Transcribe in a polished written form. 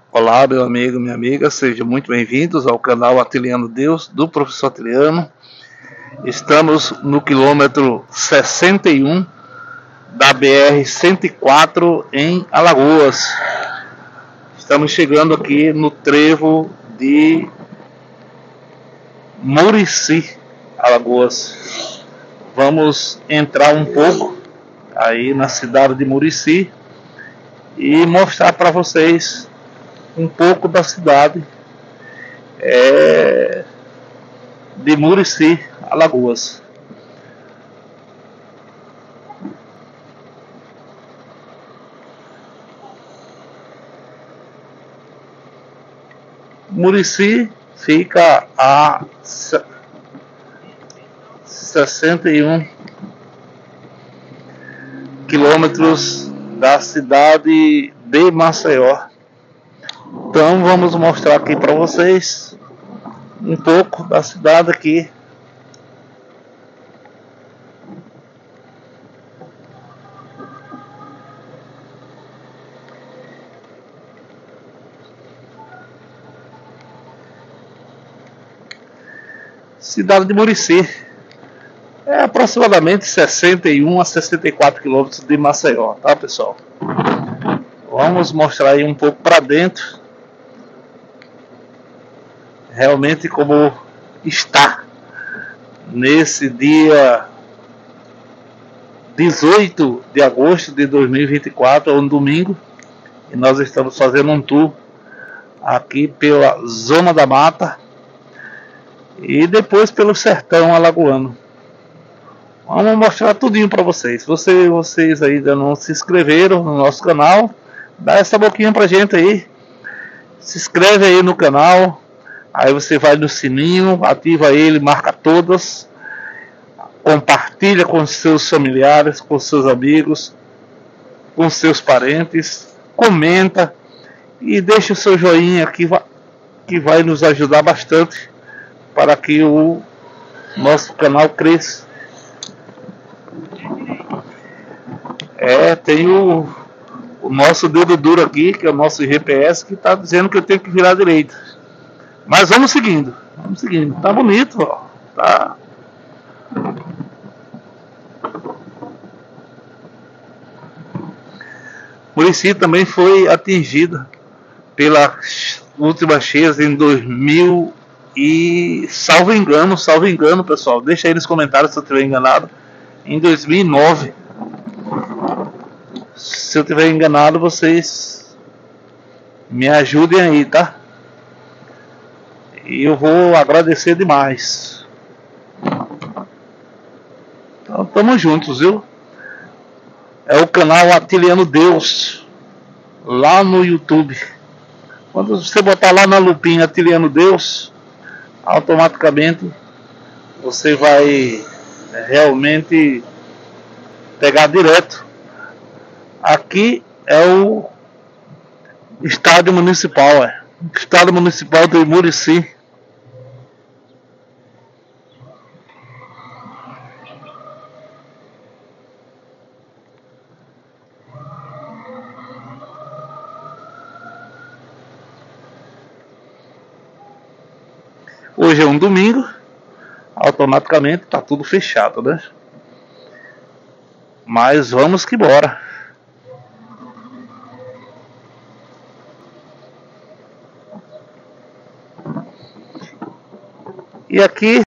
Olá, meu amigo, minha amiga, sejam muito bem-vindos ao canal Atiliano Deus, do professor Atiliano. Estamos no quilômetro 61 da BR-104 em Alagoas. Estamos chegando aqui no trevo de Murici, Alagoas. Vamos entrar um pouco aí na cidade de Murici e mostrar para vocês um pouco da cidade de Murici, Alagoas. Murici fica a 61 quilômetros da cidade de Maceió. Então vamos mostrar aqui para vocês um pouco da cidade aqui. Cidade de Murici é aproximadamente 61 a 64 quilômetros de Maceió, tá, pessoal? Vamos mostrar aí um pouco para dentro, realmente como está nesse dia 18 de agosto de 2024, é um domingo, e nós estamos fazendo um tour aqui pela Zona da Mata e depois pelo sertão alagoano. Vamos mostrar tudinho para vocês. Vocês ainda não se inscreveram no nosso canal, dá essa boquinha pra gente aí, se inscreve aí no canal, aí você vai no sininho, ativa ele, marca todas, compartilha com seus familiares, com seus amigos, com seus parentes, comenta e deixa o seu joinha que vai nos ajudar bastante para que o nosso canal cresça. Tem o nosso dedo duro aqui, que é o nosso GPS, que está dizendo que eu tenho que virar à direita. Mas vamos seguindo, tá bonito, ó. Tá. Murici também foi atingida pelas últimas cheias em 2000 e, salvo engano, pessoal, deixa aí nos comentários se eu estiver enganado, em 2009. Se eu estiver enganado, vocês me ajudem aí, tá? E eu vou agradecer demais. Então, tamo juntos, viu? É o canal Atiliano Deus, lá no YouTube. Quando você botar lá na lupinha Atiliano Deus, automaticamente você vai realmente pegar direto. Aqui é o estádio municipal, Estádio Municipal de Murici. Hoje é um domingo, automaticamente está tudo fechado, né? Mas vamos que bora. E aqui